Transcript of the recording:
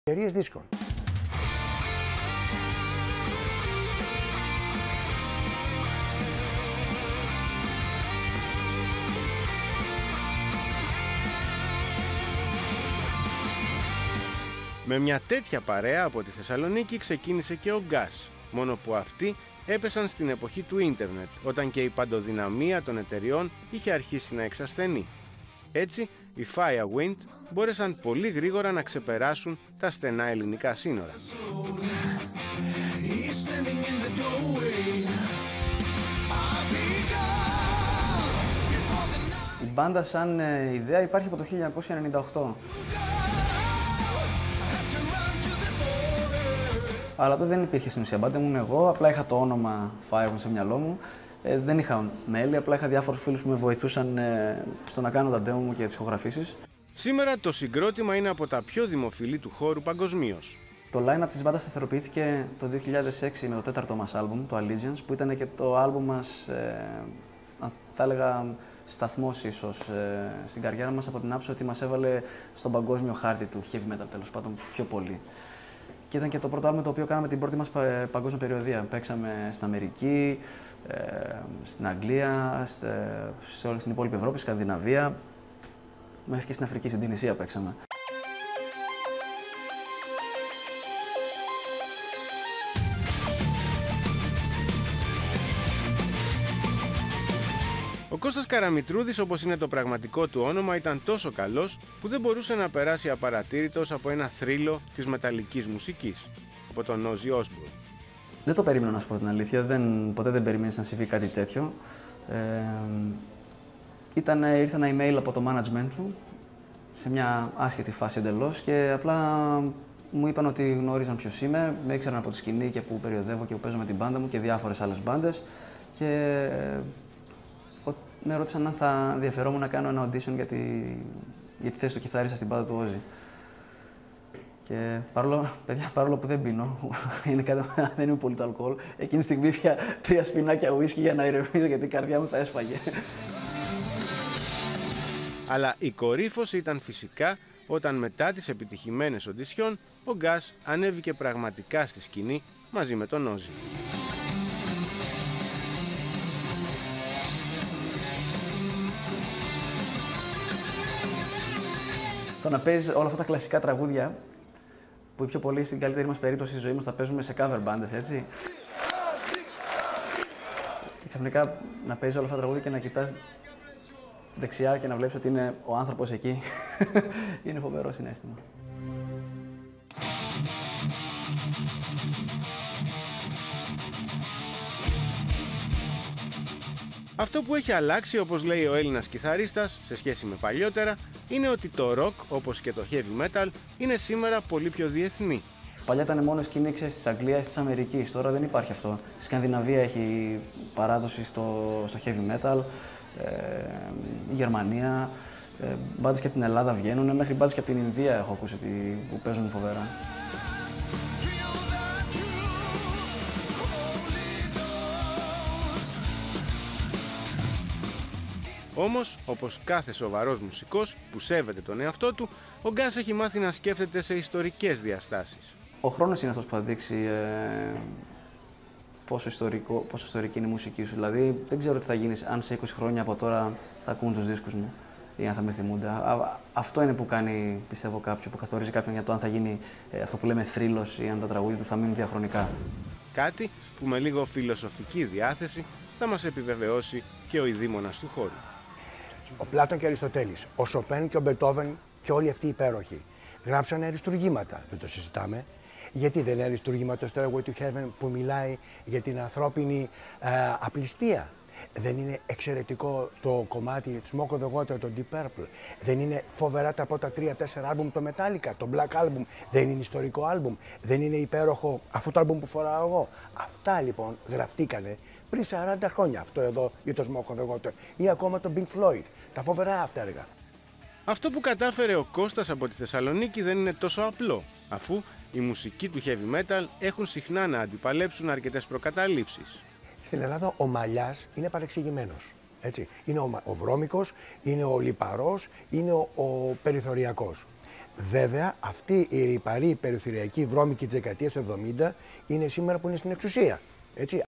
εταιρείες δίσκων. Με μια τέτοια παρέα από τη Θεσσαλονίκη ξεκίνησε και ο Gas, μόνο που αυτοί έπεσαν στην εποχή του ίντερνετ, όταν και η παντοδυναμία των εταιριών είχε αρχίσει να εξασθενεί. Έτσι, οι Firewind μπόρεσαν πολύ γρήγορα να ξεπεράσουν τα στενά ελληνικά σύνορα. Η μπάντα σαν ιδέα υπάρχει από το 1998. Αλλά τότε δεν υπήρχε στην ουσία μπάντα, ήμουν εγώ, απλά είχα το όνομα Firewind στο μυαλό μου. Δεν είχα μέλη, απλά είχα διάφορους φίλους που με βοηθούσαν στο να κάνω τα demo μου και τις ηχογραφήσεις. Σήμερα το συγκρότημα είναι από τα πιο δημοφιλή του χώρου παγκοσμίως. Το line-up της μπάντας σταθεροποιήθηκε το 2006 με το τέταρτο μας άλμπουμ, το Allegiance, που ήταν και το άλμπουμ μας, θα έλεγα, σταθμός ίσως στην καριέρα μας, από την άποψη ότι μας έβαλε στον παγκόσμιο χάρτη του heavy metal, τέλος πάντων, πιο πολύ. Και ήταν και το πρώτο άλμπουμ το οποίο κάναμε την πρώτη μας παγκόσμια περιοδεία. Παίξαμε στην Αμερική, στην Αγγλία, σε όλη την υπόλοιπη Ευρώπη, Σκανδιναβία, μέχρι και στην Αφρική, στην Τινησία παίξαμε. Ο Κώστας Καραμητρούδης, όπως είναι το πραγματικό του όνομα, ήταν τόσο καλός που δεν μπορούσε να περάσει απαρατήρητος από ένα θρύλο της μεταλλικής μουσικής, από τον Ozzy Osbourne. Δεν το περίμενα, να σου πω την αλήθεια, ποτέ δεν περίμενες να συμβεί κάτι τέτοιο. Ήρθε ένα email από το management του, σε μια άσχετη φάση εντελώς, και απλά μου είπαν ότι γνώριζαν ποιος είμαι, με ήξεραν από τη σκηνή και που περιοδεύω και που παίζω με την μπάντα μου και διάφορες άλλες μπάντες, και με ρώτησαν αν θα ενδιαφερόμουν να κάνω ένα audition για τη θέση του κιθαρίστα στην μπάντα του Ozzy. Και παρόλο που δεν πίνω, δεν είμαι πολύ το αλκοόλ, εκείνη τη στιγμή πια 3 σπινάκια ουίσκι για να ηρεμήσω, γιατί η καρδιά μου θα έσπαγε. Αλλά η κορύφωση ήταν φυσικά όταν μετά τις επιτυχημένες οντισιόν, ο Gas ανέβηκε πραγματικά στη σκηνή μαζί με τον Ozzy. Το να παίζεις όλα αυτά τα κλασικά τραγούδια, που πιο πολύ στην καλύτερη μας περίπτωση στη ζωή μας τα παίζουμε σε cover bands, έτσι. Και ξαφνικά να παίζεις όλα αυτά τα τραγούδια και να κοιτάς δεξιά και να βλέπεις ότι είναι ο άνθρωπος εκεί, είναι φοβερό συναίσθημα. Αυτό που έχει αλλάξει, όπως λέει ο Έλληνας κιθαρίστας, σε σχέση με παλιότερα, είναι ότι το rock, όπως και το heavy metal, είναι σήμερα πολύ πιο διεθνή. Παλιά ήταν μόνο σκηνή της Αγγλίας, της Αμερικής, τώρα δεν υπάρχει αυτό. Η Σκανδιναβία έχει παράδοση στο heavy metal, η Γερμανία, μπάντες και από την Ελλάδα βγαίνουν, μέχρι μπάντες και από την Ινδία έχω ακούσει που παίζουν φοβερά. Όμως, όπως κάθε σοβαρός μουσικός που σέβεται τον εαυτό του, ο Gas έχει μάθει να σκέφτεται σε ιστορικές διαστάσεις. Ο χρόνος είναι αυτός που θα δείξει πόσο ιστορική είναι η μουσική σου. Δηλαδή, δεν ξέρω τι θα γίνει αν σε 20 χρόνια από τώρα θα ακούν τους δίσκους μου ή αν θα με θυμούνται. Αυτό είναι που κάνει, πιστεύω, που καθορίζει κάποιον για το αν θα γίνει αυτό που λέμε θρύλος ή αν τα τραγούδια του θα μείνουν διαχρονικά. Κάτι που με λίγο φιλοσοφική διάθεση θα μας επιβεβαιώσει και ο ειδήμονας του χώρου. Ο Πλάτων και ο Αριστοτέλης, ο Σοπέν και ο Μπετόβεν και όλοι αυτοί οι υπέροχοι γράψανε αριστουργήματα, δεν το συζητάμε. Γιατί δεν είναι αριστούργημα το Stairway to Heaven που μιλάει για την ανθρώπινη απληστία? Δεν είναι εξαιρετικό το κομμάτι του Smoke on the Water, το Deep Purple? Δεν είναι φοβερά τα πρώτα 3-4 άλμπουμ το Metallica, το Black Album? Δεν είναι ιστορικό άλμπουμ? Δεν είναι υπέροχο αυτό το άλμπουμ που φοράω εγώ? Αυτά λοιπόν γραφτήκανε πριν 40 χρόνια, αυτό εδώ για το Smoke on the Water, ή ακόμα το Pink Floyd, τα φοβερά αυτά έργα. Αυτό που κατάφερε ο Κώστας από τη Θεσσαλονίκη δεν είναι τόσο απλό, αφού οι μουσικοί του heavy metal έχουν συχνά να αντιπαλέψουν αρκετές προκαταλήψεις. Στην Ελλάδα ο μαλλιάς είναι παρεξηγημένος. Έτσι. Είναι ο βρώμικος, είναι ο λιπαρός, είναι ο περιθωριακός. Βέβαια, αυτή η ρυπαρή περιφερειακή βρώμικη της δεκαετίας του 70 είναι σήμερα που είναι στην εξουσία. Έτσι,